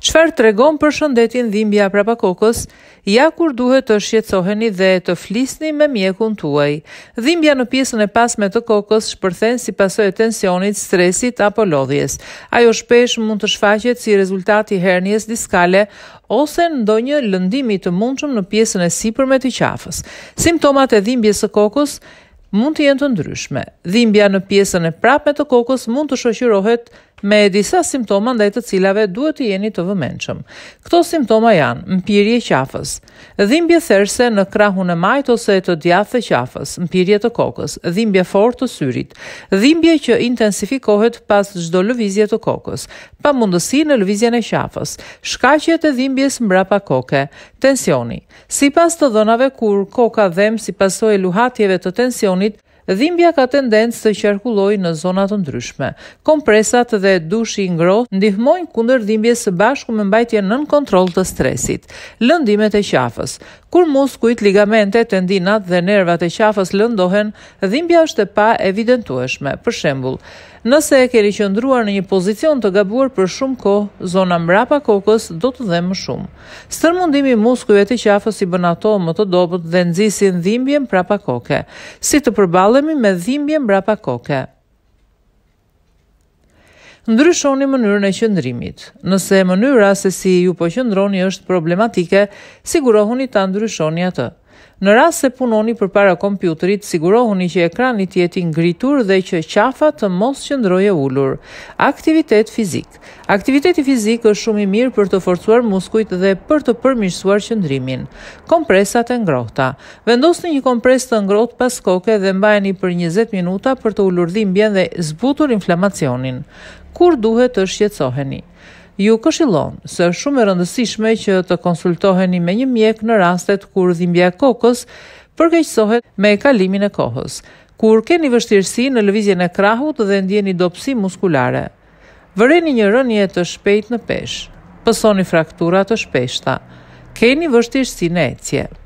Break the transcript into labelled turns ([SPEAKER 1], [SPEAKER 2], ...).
[SPEAKER 1] Çfarë tregon për shëndetin dhimbja brapa kokës? Ja kur duhet të shqetësoheni dhe të flisni me mjekun tuaj. Dhimbja në pjesën e pasme të kokës shpërthen si pasojë e tensionit, stresit apo lodhjes. Ajo shpesh mund të shfaqet si rezultat i hernies diskale ose ndonjë lëndimi të mundshëm në pjesën e sipërme të qafës. Simptomat e dhimbjes së kokës mund të jenë të ndryshme. Dhimbja në pjesën e prapme të kokës mund të shoqërohet me disa simptoma ndaj të cilave duhet të jeni të vëmendshëm. Këto simptoma janë: mpirje qafës, dhimbje therse në krahun e majt ose të djathtë të qafës, mpirje të kokës, dhimbje fortë të syrit, dhimbje që intensifikohet pas çdo lëvizje të kokës, pamundësi në lëvizjen e qafës, shkaqjet e dhimbjes mbrapa koke, tensioni. Sipas të dhënave, kur koka dhem si pasojë e luhatjeve të tensionit, dhimbja ka tendencë të qarkullojë në zona të ndryshme. Kompresat dhe dushi i ngrohtë ndihmojnë kundër dhimbjes së bashku me mbajtjen nën kontroll të stresit. Lëndimet e qafës. Kur muskujt, ligamentet, tendinat dhe nervat e qafës lëndohen, dhimbja është e pa evidentueshme. Për shembull, nëse e keni qëndruar në një pozicion të gabuar për shumë kohë, zona mbrapa kokës do të dhemë më shumë. Stërmundimi i muskujve të qafës i bën ato më të dobët dhe nxisin dhimbjen mbrapa koke. Si të përballemi me dhimbjen mbrapa koke? Ndryshoni mënyrën e qëndrimit. Nëse mënyra se si ju po qëndroni është problematike, sigurohuni ta ndryshoni atë. Në rast se punoni përpara kompjuterit, sigurohuni që ekrani të jetë i ngritur dhe që qafa të mos qëndrojë ulur. Aktivitet fizik. Aktiviteti fizik është shumë i mirë për të forcuar muskujt dhe për të përmirësuar qëndrimin. Kompresat e ngrohta. Vendosni një kompres të ngrohtë pas koke dhe mbajeni për 20 minuta për të ulur dhimbjen dhe zbutur inflamacionin. Kur duhet të shqetësoheni? Ju këshillon se është shumë e rëndësishme që të konsultoheni me një mjek në rastet kur dhimbja e kokës përkeqësohet me kalimin e kohës, kur keni vështirësi në lëvizjen e krahut dhe ndjeni dobësi muskulare. Vëreni një rënje të shpejtë në peshë, pësoni fraktura të shpeshta, keni vështirësi në ecje.